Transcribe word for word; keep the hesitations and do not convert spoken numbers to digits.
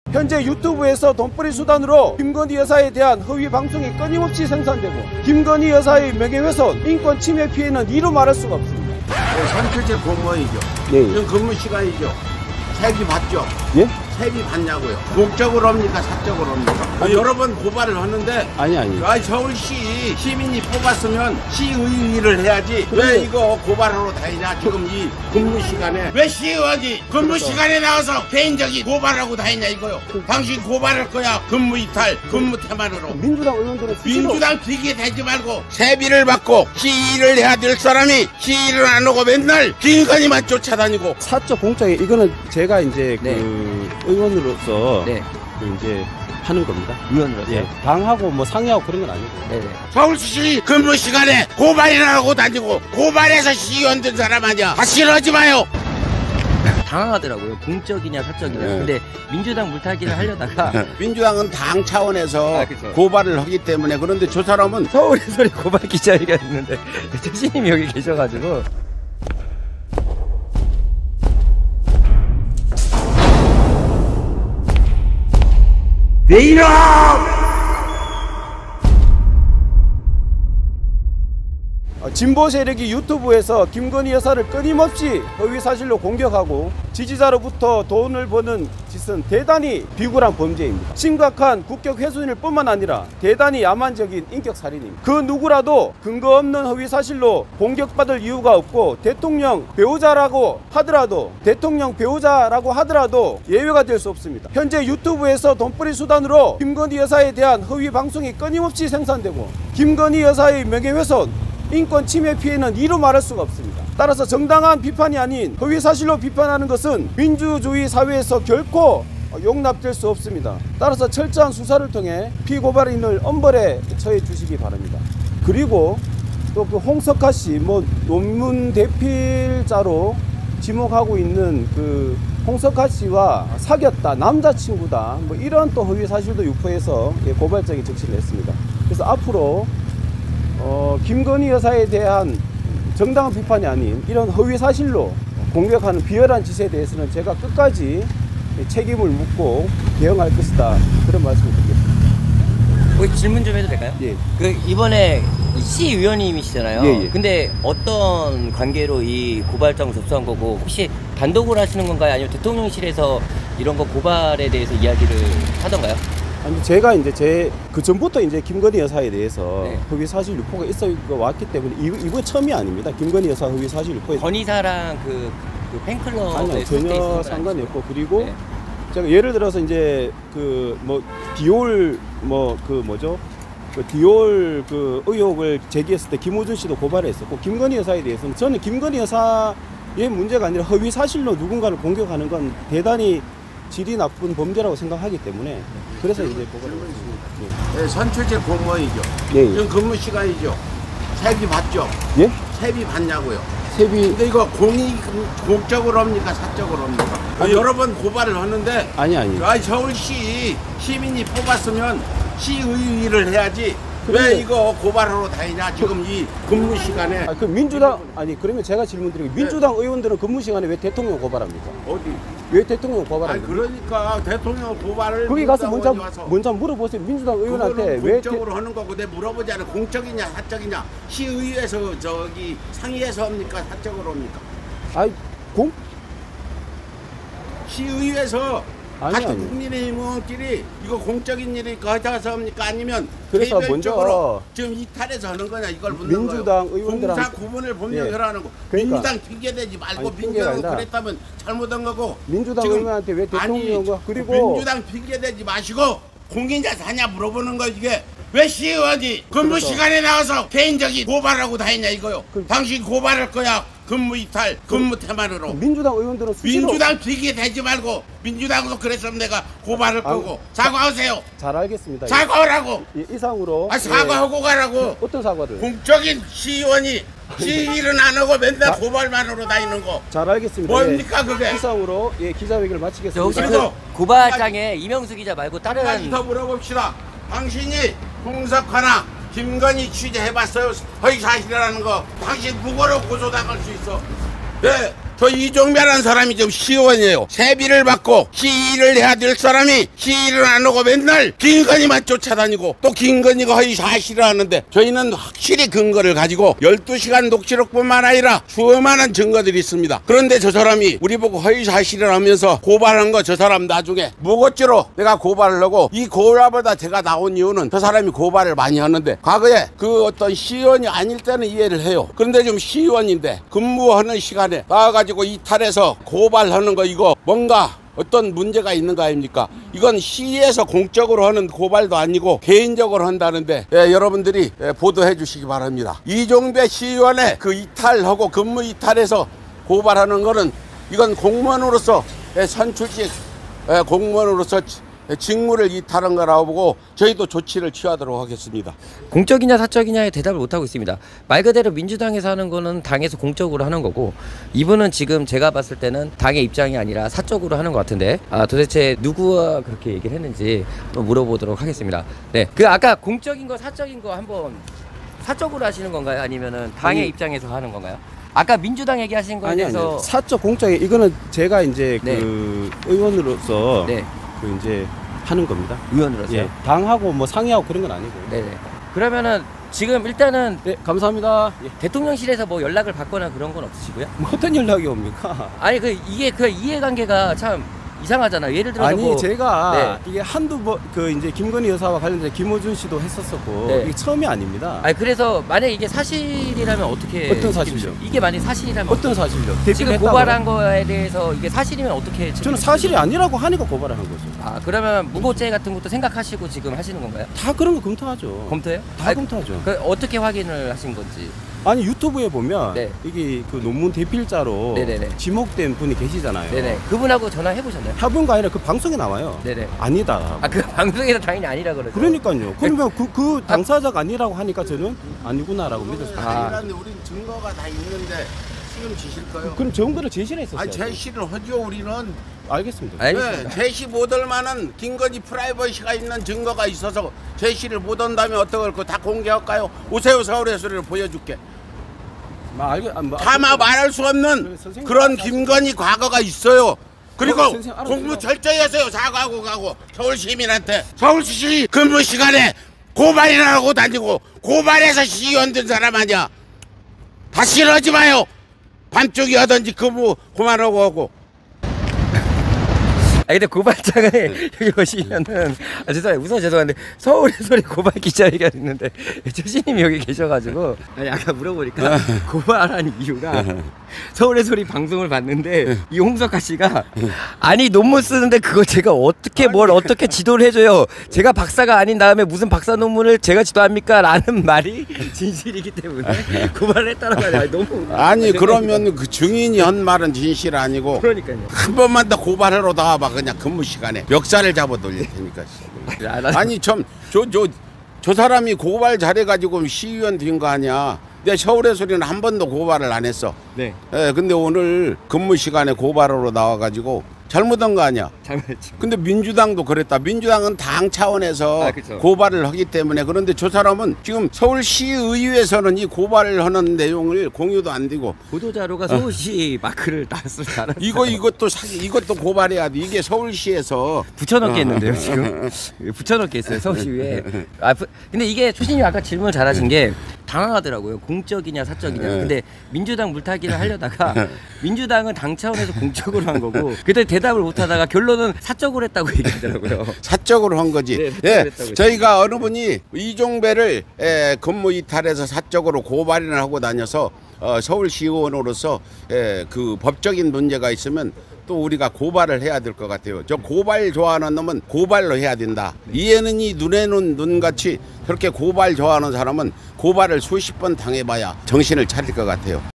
현재 유튜브에서 돈벌이 수단으로 김건희 여사에 대한 허위 방송이 끊임없이 생산되고 김건희 여사의 명예훼손, 인권 침해 피해는 이루 말할 수가 없습니다. 네, 선출제 공무원이죠. 네. 지금 근무 시간이죠. 세비 받죠? 예? 세비 받냐고요. 공적으로 합니까? 사적으로 합니까? 아니, 여러 번 고발을 하는데 아니 아니. 아, 서울시 시민이 뽑았으면 시의회를 해야지. 그래. 왜 이거 고발하러 다니냐? 지금 이 근무 시간에 왜 시의원이 근무 시간에 나와서 개인적인 고발하고 다니냐 이거요. 당신 고발할 거야. 근무 이탈, 근무 태만으로. 민주당 의원들은 민주당 비기에 대지 말고 세비를 받고 시위를 해야 될 사람이 시위를 안 하고 맨날 김건희만 쫓아다니고. 사적 공적에 이거는 제가 이제 네. 그 의원으로서 네. 그 이제 하는 겁니다. 의원으로서. 예. 당하고 뭐 상의하고 그런 건 아니고. 네네. 서울시 근무 시간에 고발이나 하고 다니고 고발해서 시위원 된 사람 아니야. 다시 이러지 마요. 당황하더라고요. 공적이냐 사적이냐. 네. 근데 민주당 물타기를 하려다가 민주당은 당 차원에서 아, 그쵸. 고발을 하기 때문에. 그런데 저 사람은 서울에서 고발 기자회견 있는데 최신님이 여기 계셔가지고. 내 이름! 진보 세력이 유튜브에서 김건희 여사를 끊임없이 허위 사실로 공격하고 지지자로부터 돈을 버는 짓은 대단히 비굴한 범죄입니다. 심각한 국격 훼손일 뿐만 아니라 대단히 야만적인 인격 살인입니다. 그 누구라도 근거 없는 허위 사실로 공격받을 이유가 없고 대통령 배우자라고 하더라도 대통령 배우자라고 하더라도 예외가 될 수 없습니다. 현재 유튜브에서 돈벌이 수단으로 김건희 여사에 대한 허위 방송이 끊임없이 생산되고 김건희 여사의 명예훼손, 인권 침해 피해는 이루 말할 수가 없습니다. 따라서 정당한 비판이 아닌 허위 사실로 비판하는 것은 민주주의 사회에서 결코 용납될 수 없습니다. 따라서 철저한 수사를 통해 피고발인을 엄벌에 처해 주시기 바랍니다. 그리고 또 그 홍석하 씨 뭐 논문 대필자로 지목하고 있는 그 홍석하 씨와 사귀었다, 남자친구다, 뭐 이런 또 허위 사실도 유포해서 고발장에 적시를 했습니다. 그래서 앞으로 어, 김건희 여사에 대한 정당한 비판이 아닌 이런 허위 사실로 공격하는 비열한 짓에 대해서는 제가 끝까지 책임을 묻고 대응할 것이다, 그런 말씀을 드리겠습니다. 혹시 질문 좀 해도 될까요? 예. 그 이번에 시의원님이시잖아요. 예, 예. 근데 어떤 관계로 이 고발장 접수한 거고, 혹시 단독으로 하시는 건가요? 아니면 대통령실에서 이런 거 고발에 대해서 이야기를 하던가요? 아니, 제가 이제 제 그 전부터 이제 김건희 여사에 대해서 네. 허위 사실 유포가 있어 왔기 때문에 이, 이번 처음이 아닙니다. 김건희 여사 허위 사실 유포에 건희사랑 그, 그 팬클럽에 아니요, 전혀 상관이 없고, 그리고 네. 제가 예를 들어서 이제 그 뭐 디올 뭐 그 뭐죠? 그 디올 그 의혹을 제기했을 때 김우준 씨도 고발했었고, 김건희 여사에 대해서는 저는 김건희 여사의 문제가 아니라 허위 사실로 누군가를 공격하는 건 대단히 질이 나쁜 범죄라고 생각하기 때문에 그래서 이제 고발을 했습니다. 네, 선출제 공무원이죠. 예, 예. 지금 근무 시간이죠. 세비 받죠? 예? 세비 받냐고요. 세비 근데 이거 공이 공적으로 합니까? 사적으로 합니까? 아니, 여러 번 고발을 하는데 아니 아니. 아, 서울시 시민이 뽑았으면 시의회를 해야지. 왜 그래. 이거 고발하러 다니냐? 지금 이 근무 시간에. 아, 그 민주당 아니 그러면 제가 질문 드리고, 민주당 의원들은 근무 시간에 왜 대통령 고발합니까? 어디? 왜 대통령 아니, 고발합니까? 그러니까 대통령 고발을 거기 가서 먼저 민주당 의원이 와서 먼저 물어보세요. 민주당 의원한테 그거는 왜 공적으로 하는 거고, 내 물어보지 않아. 공적이냐 사적이냐? 시의회에서 저기 상의해서 합니까? 사적으로 합니까? 아이 공 시의회에서 아니, 같은 아니. 국민의힘 의원끼리 이거 공적인 일이 거쳐서 합니까? 아니면 그래서 개별적으로 먼저 지금 이탈해서 하는 거냐? 이걸 묻는 민주당 거예요. 의원들한테 공사 구분을 분명히 예. 하라는 거. 그러니까. 민주당 핑계대지 말고, 아니, 핑계가 민주당 아니라 그랬다면 잘못한 거고. 민주당 지금 의원한테 왜 대통령과 아니, 그리고 민주당 핑계대지 마시고 공인자 사냐 물어보는 거. 이게 왜 시의원이 근무 그래서. 시간에 나와서 개인적인 고발하고 다니냐 이거요. 그- 당신 고발할 거야. 근무 이탈, 근무 태만으로. 민주당 의원들은 수시로 민주당 핑계 대지 말고, 민주당도 그랬으면 내가 고발할 아, 거고. 사과하세요. 잘 알겠습니다. 사과하라고. 예, 이상으로 아, 사과하고 가라고. 예, 어떤 사과를? 공적인 시의원이 시위를 안 하고 맨날 고발만으로 다니는 거 잘 알겠습니다. 뭡니까 그게? 예, 이상으로 예, 기자회견을 저 마치겠습니다. 혹시 그리고 그 고발장에 이명수 기자 말고 한 가지 다른 더 물어봅시다. 당신이 홍석하나 김건희 취재해봤어요? 허위 사실이라는 거. 당신 무고로 고소당할 수 있어. 왜 저 이종배라는 사람이 지금 시의원이에요. 세비를 받고 시위를 해야 될 사람이 시위를 안 하고 맨날 김건희만 쫓아다니고 또 김건희가 허위 사실을 하는데 저희는 확실히 근거를 가지고 열두 시간 녹취록뿐만 아니라 수많은 증거들이 있습니다. 그런데 저 사람이 우리 보고 허위 사실을 하면서 고발한 거 저 사람 나중에 무고죄로 내가 고발을 하고 이 고발보다 제가 나온 이유는 저 사람이 고발을 많이 하는데 과거에 그 어떤 시의원이 아닐 때는 이해를 해요. 그런데 좀 시의원인데 근무하는 시간에 나와가지고 이탈해서 고발하는 거 이거 뭔가 어떤 문제가 있는 거 아닙니까? 이건 시에서 공적으로 하는 고발도 아니고 개인적으로 한다는데 예, 여러분들이 예, 보도해 주시기 바랍니다. 이종배 시의원의 그 이탈하고 근무 이탈해서 고발하는 거는 이건 공무원으로서 예, 선출직 예, 공무원으로서 직무를 이탈한 거라고 보고 저희도 조치를 취하도록 하겠습니다. 공적이냐 사적이냐에 대답을 못하고 있습니다. 말 그대로 민주당에서 하는 거는 당에서 공적으로 하는 거고 이분은 지금 제가 봤을 때는 당의 입장이 아니라 사적으로 하는 것 같은데 아, 도대체 누구와 그렇게 얘기를 했는지 한번 물어보도록 하겠습니다. 네, 그 아까 공적인 거 사적인 거 한번 사적으로 하시는 건가요? 아니면은 당의 아니, 입장에서 하는 건가요? 아까 민주당 얘기하신 거에 아니 대해서 아니 사적 공적이 이거는 제가 이제 네. 그 의원으로서 네, 그 이제 하는 겁니다. 의원으로서요. 예, 당하고 뭐 상의하고 그런 건 아니고. 네네. 그러면은 지금 일단은 네, 감사합니다. 예. 대통령실에서 뭐 연락을 받거나 그런 건 없으시고요? 뭐 어떤 연락이 옵니까? 아니 그 이게 그 이해관계가 참 이상하잖아요. 예를 들어서 아니 뭐 제가 네. 이게 한두 번 그 이제 김건희 여사와 관련된 김어준 씨도 했었었고 네. 이게 처음이 아닙니다. 아니 그래서 만약에 이게 사실이라면 어떻게 어떤 사실이죠? 이게 만약 사실이라면 어떤 사실요? 지금 고발한 거에 대해서 이게 사실이면 어떻게 저는 사실이 아니라고 하니까 고발을 한 거죠. 아 그러면 무고죄 같은 것도 생각하시고 지금 하시는 건가요? 다 그런 거 검토하죠. 검토해요? 다 아니, 검토하죠. 그 어떻게 확인을 하신 건지. 아니 유튜브에 보면 네. 이게 그 논문 대필자로 네네네. 지목된 분이 계시잖아요. 네네. 그분하고 전화해 보셨나요? 해본가 아니라 그 방송에 나와요. 네네. 아니다. 아 그 방송에서 당연히 아니라 그러죠. 그러니까요. 그러면 그, 그 당사자가 아니라고 하니까 저는 아니구나라고 믿었어요. 아. 아니라는데 우린 증거가 다 있는데 지금 지실 거요? 그럼 정보를 제시를 했었어요. 아니 제시를 하죠 우리는. 알겠습니다. 알겠습니다. 네, 제시 못할 만한 김건희 프라이버시가 있는 증거가 있어서 제시를 못 한다면 어떡할 거 다 공개할까요? 오세요 서울에서를 보여줄게. 마, 알겠, 아, 마, 차마 말할 수 없는 그런 김건희 과거가 있어요. 그리고 어, 선생님, 알아요. 공부 철저히 하세요. 사과하고 가고 서울 시민한테 서울시 근무 시간에 고발이나 하고 다니고 고발해서 시의원 된 사람 아니야. 다시 이러지 마요. 밤쪽이 하든지 근무 그만하고 하고. 아 근데 고발장에 여기 보시면은 아 죄송해요 우선 죄송한데 서울의 소리 고발 기자회견 있는데 최신님이 여기 계셔가지고 아니 아까 물어보니까 고발한 이유가 서울의 소리 방송을 봤는데 이 홍석하 씨가 아니 논문 쓰는데 그걸 제가 어떻게 뭘 어떻게 지도를 해줘요 제가 박사가 아닌 다음에 무슨 박사 논문을 제가 지도합니까 라는 말이 진실이기 때문에 고발을 했다는 거 아니야 너무 아니 그러면 그 증인이 한 말은 진실 아니고 그러니까요 한 번만 더 고발하러 나와봐. 그냥 근무 시간에 멱살을 잡아 돌릴 테니까. 아니 좀 저 저 저 사람이 고발 잘해가지고 시의원 된 거 아니야. 내 서울의 소리는 한 번도 고발을 안 했어. 네 예, 근데 오늘 근무 시간에 고발하러 나와가지고 잘못한 거 아니야. 잘못했죠 근데 민주당도 그랬다. 민주당은 당 차원에서 아, 그쵸. 고발을 하기 때문에. 그런데 저 사람은 지금 서울시의회에서는 이 고발을 하는 내용을 공유도 안 되고 보도자료가 서울시 마크를 놨을 줄 알았어요. 이거 이것도 사기 이것도 고발해야 돼. 이게 서울시에서 붙여넣기 했는데요 지금 붙여넣기 했어요 서울시위에. 아 부- 근데 이게 초신님 아까 질문 잘하신 게 당황하더라고요. 공적이냐 사적이냐. 네. 근데 민주당 물타기를 하려다가 민주당은 당 차원에서 공적으로 한 거고 그때 대답을 못하다가 결론은 사적으로 했다고 얘기하더라고요. 사적으로 한 거지. 네, 사적으로 예, 했다고 저희가 어느 분이 이종배를 에, 근무 이탈해서 사적으로 고발을 하고 다녀서 어, 서울시의원으로서 에, 그 법적인 문제가 있으면 또 우리가 고발을 해야 될 것 같아요. 저 고발 좋아하는 놈은 고발로 해야 된다. 이해는 이 눈에는 눈같이 그렇게 고발 좋아하는 사람은 고발을 수십 번 당해봐야 정신을 차릴 것 같아요.